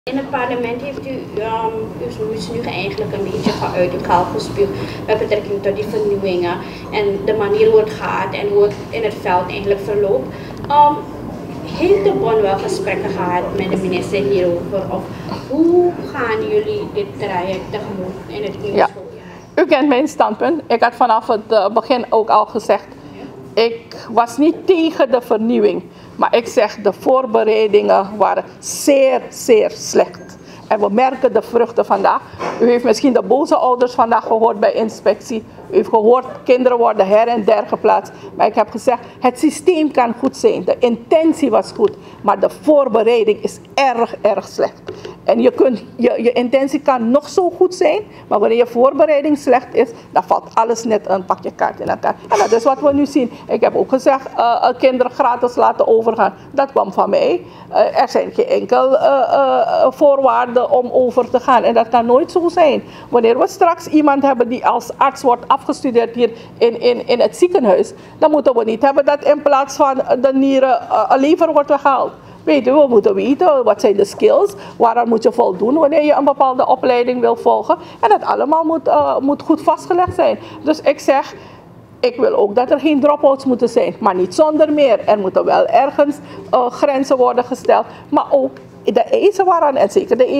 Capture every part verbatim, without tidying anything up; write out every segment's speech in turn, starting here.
In het parlement heeft u, um, u is nu eigenlijk een beetje uit elkaar gespuugd met betrekking tot die vernieuwingen en de manier hoe het gaat en hoe het in het veld eigenlijk verloopt. Um, heeft de Bon wel gesprekken gehad met de minister hierover of hoe gaan jullie dit traject tegemoet in het nieuwe ja. schooljaar? U kent mijn standpunt. Ik had vanaf het begin ook al gezegd, ik was niet tegen de vernieuwing. Maar ik zeg, de voorbereidingen waren zeer, zeer slecht. En we merken de vruchten vandaag. U heeft misschien de boze ouders vandaag gehoord bij inspectie. U heeft gehoord, kinderen worden her en der geplaatst. Maar ik heb gezegd, het systeem kan goed zijn. De intentie was goed. Maar de voorbereiding is erg, erg slecht. En je, kunt, je, je intentie kan nog zo goed zijn. Maar wanneer je voorbereiding slecht is, dan valt alles net een pakje kaart in elkaar. En dat is wat we nu zien. Ik heb ook gezegd, uh, kinderen gratis laten overgaan. Dat kwam van mij. Uh, er zijn geen enkel uh, uh, voorwaarden om over te gaan. En dat kan nooit zo zijn. Wanneer we straks iemand hebben die als arts wordt afgestudeerd hier in, in, in het ziekenhuis, dan moeten we niet hebben dat in plaats van de nieren uh, een lever wordt weggehaald. Weet je, we moeten weten wat zijn de skills, waaraan moet je voldoen wanneer je een bepaalde opleiding wil volgen. En dat allemaal moet, uh, moet goed vastgelegd zijn. Dus ik zeg, ik wil ook dat er geen drop-outs moeten zijn, maar niet zonder meer. Er moeten wel ergens uh, grenzen worden gesteld, maar ook de eisen waaraan, en zeker de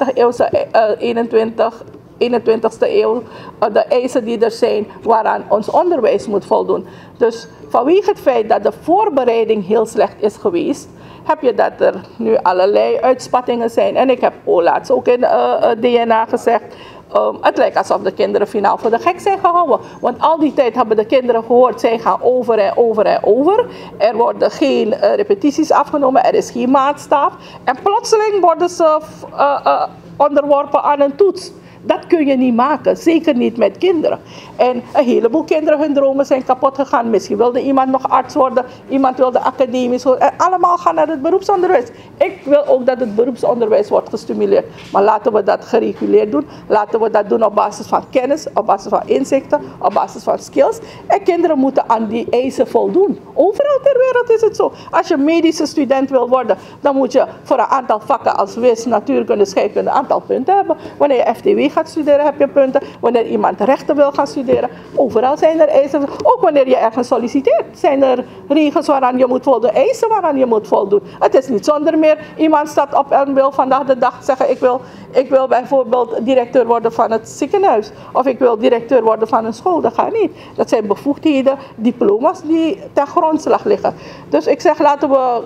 eenentwintigste eeuw, de eisen die er zijn waaraan ons onderwijs moet voldoen. Dus vanwege het feit dat de voorbereiding heel slecht is geweest, heb je dat er nu allerlei uitspattingen zijn. En ik heb oh, laatst ook in uh, D N A gezegd, um, het lijkt alsof de kinderen finaal voor de gek zijn gehouden. Want al die tijd hebben de kinderen gehoord, zij gaan over en over en over. Er worden geen uh, repetities afgenomen, er is geen maatstaf. En plotseling worden ze uh, uh, onderworpen aan een toets. Dat kun je niet maken, zeker niet met kinderen. En een heleboel kinderen, hun dromen zijn kapot gegaan. Misschien wilde iemand nog arts worden, iemand wilde academisch worden. En allemaal gaan naar het beroepsonderwijs. Ik wil ook dat het beroepsonderwijs wordt gestimuleerd. Maar laten we dat gereguleerd doen. Laten we dat doen op basis van kennis, op basis van inzichten, op basis van skills. En kinderen moeten aan die eisen voldoen. Overal ter wereld is het zo. Als je medische student wil worden, dan moet je voor een aantal vakken als wiskunde, natuurkunde, scheikunde een aantal punten hebben. Wanneer je F T W gaat studeren, heb je punten. Wanneer iemand rechten wil gaan studeren, overal zijn er eisen. Ook wanneer je ergens solliciteert, zijn er regels waaraan je moet voldoen, eisen waaraan je moet voldoen. Het is niet zonder meer, iemand staat op en wil vandaag de dag zeggen, ik wil, ik wil bijvoorbeeld directeur worden van het ziekenhuis. Of ik wil directeur worden van een school. Dat gaat niet. Dat zijn bevoegdheden, diploma's die ten grondslag liggen. Dus ik zeg, laten we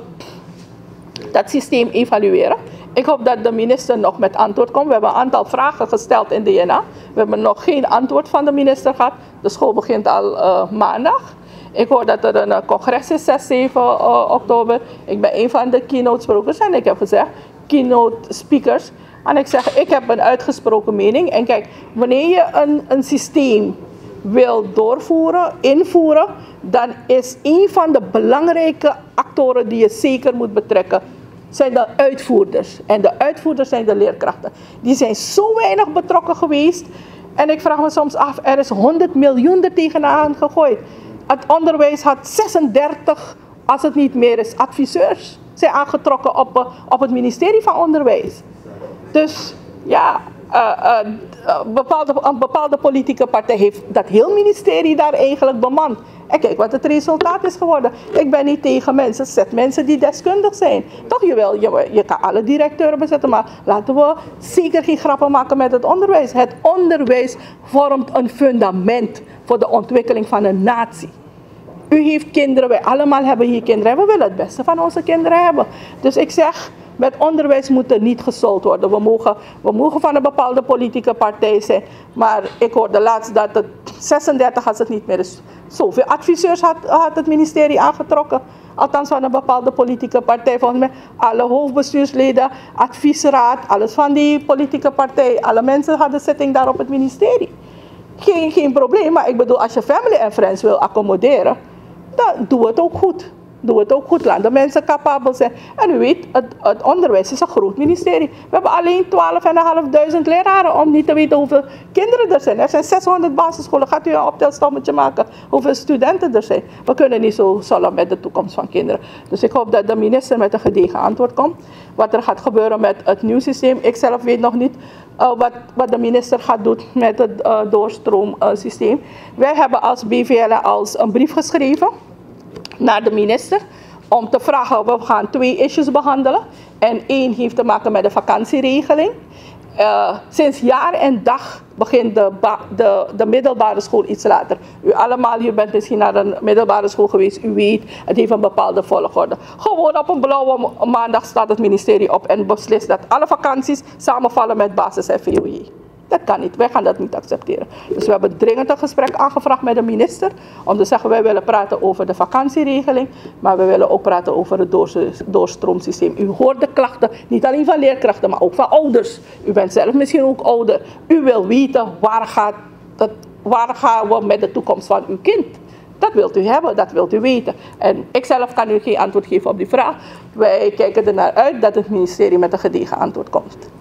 dat systeem evalueren. Ik hoop dat de minister nog met antwoord komt. We hebben een aantal vragen gesteld in D N A. We hebben nog geen antwoord van de minister gehad. De school begint al uh, maandag. Ik hoor dat er een uh, congres is zes, zeven uh, oktober. Ik ben een van de keynote sprekers en ik heb gezegd, keynote speakers. En ik zeg, ik heb een uitgesproken mening. En kijk, wanneer je een, een systeem wil doorvoeren, invoeren, dan is een van de belangrijke actoren die je zeker moet betrekken, zijn de uitvoerders. En de uitvoerders zijn de leerkrachten. Die zijn zo weinig betrokken geweest. En ik vraag me soms af, er is honderd miljoen er tegenaan gegooid. Het onderwijs had zesendertig, als het niet meer is, adviseurs zijn aangetrokken op, op het ministerie van Onderwijs. Dus ja, uh, uh, bepaalde, een bepaalde politieke partij heeft dat heel ministerie daar eigenlijk bemand. En kijk wat het resultaat is geworden. Ik ben niet tegen mensen, zet mensen die deskundig zijn. Toch, je, wil, je, je kan alle directeuren bezetten, maar laten we zeker geen grappen maken met het onderwijs. Het onderwijs vormt een fundament voor de ontwikkeling van een natie. U heeft kinderen, wij allemaal hebben hier kinderen. We willen het beste van onze kinderen hebben. Dus ik zeg, met onderwijs moet er niet gesold worden. We mogen, we mogen van een bepaalde politieke partij zijn. Maar ik hoorde laatst dat het zesendertig, als het niet meer is, zoveel adviseurs had, had het ministerie aangetrokken. Althans van een bepaalde politieke partij. Volgens mij alle hoofdbestuursleden, adviesraad, alles van die politieke partij. Alle mensen hadden zitting daar op het ministerie. Geen, geen probleem, maar ik bedoel, als je family en friends wil accommoderen, dan doe het ook goed. doe het ook goed. Laat de mensen capabel zijn. En u weet, het, het onderwijs is een groot ministerie. We hebben alleen twaalfduizend vijfhonderd leraren om niet te weten hoeveel kinderen er zijn. Er zijn zeshonderd basisscholen. Gaat u een optelstommetje maken hoeveel studenten er zijn. We kunnen niet zo zullen met de toekomst van kinderen. Dus ik hoop dat de minister met een gedegen antwoord komt. Wat er gaat gebeuren met het nieuw systeem. Ik zelf weet nog niet uh, wat, wat de minister gaat doen met het uh, doorstroomsysteem. Wij hebben als B V L als een brief geschreven naar de minister om te vragen, we gaan twee issues behandelen. En één heeft te maken met de vakantieregeling. Uh, sinds jaar en dag begint de, de, de middelbare school iets later. U allemaal hier bent misschien naar een middelbare school geweest. U weet, het heeft een bepaalde volgorde. Gewoon op een blauwe maandag staat het ministerie op en beslist dat alle vakanties samenvallen met basis F V O J. Dat kan niet. Wij gaan dat niet accepteren. Dus we hebben dringend een gesprek aangevraagd met de minister. Om te zeggen, wij willen praten over de vakantieregeling. Maar we willen ook praten over het doorstroomsysteem. U hoort de klachten, niet alleen van leerkrachten, maar ook van ouders. U bent zelf misschien ook ouder. U wil weten, waar, gaat dat, waar gaan we met de toekomst van uw kind? Dat wilt u hebben, dat wilt u weten. En ik zelf kan u geen antwoord geven op die vraag. Wij kijken er naar uit dat het ministerie met een gedegen antwoord komt.